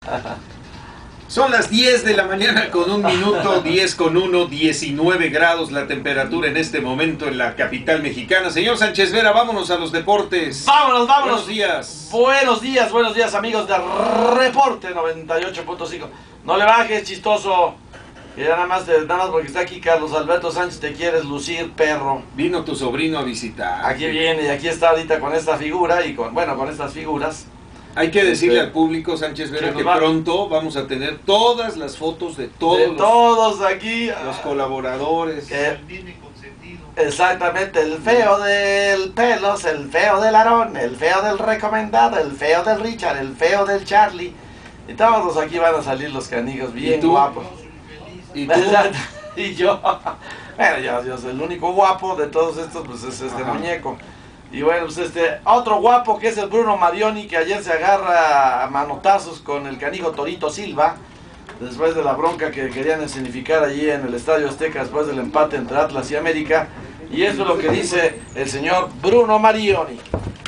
Son las 10 de la mañana con un minuto, 10 con 1, 19 grados la temperatura en este momento en la capital mexicana. Señor Sánchez Vera, vámonos a los deportes. Vámonos. Buenos días. Buenos días amigos de Reporte 98.5. No le bajes, chistoso. Que ya nada más porque está aquí Carlos Alberto Sánchez, te quieres lucir, perro. Vino tu sobrino a visitar. Aquí viene y aquí está ahorita con esta figura y con estas figuras. Hay que decirle al público, Sánchez Vera, que pronto vamos a tener todas las fotos de todos aquí. Los colaboradores. Exactamente, el feo del Pelos, el feo del Aarón, el feo del Recomendado, el feo del Richard, el feo del Charlie. Y todos aquí van a salir los canijos bien guapos. ¿Y tú? Y yo. Bueno, yo soy el único guapo de todos estos, pues es este muñeco. Y bueno, pues otro guapo que es el Bruno Marioni, que ayer se agarra a manotazos con el canijo Torito Silva, después de la bronca que querían escenificar allí en el Estadio Azteca, después del empate entre Atlas y América. Y eso es lo que dice el señor Bruno Marioni.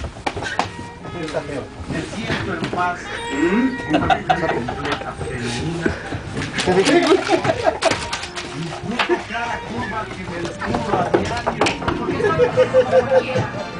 Me siento en paz, una vida completa, femenina. Disfruto cada curva que me descubro a diario.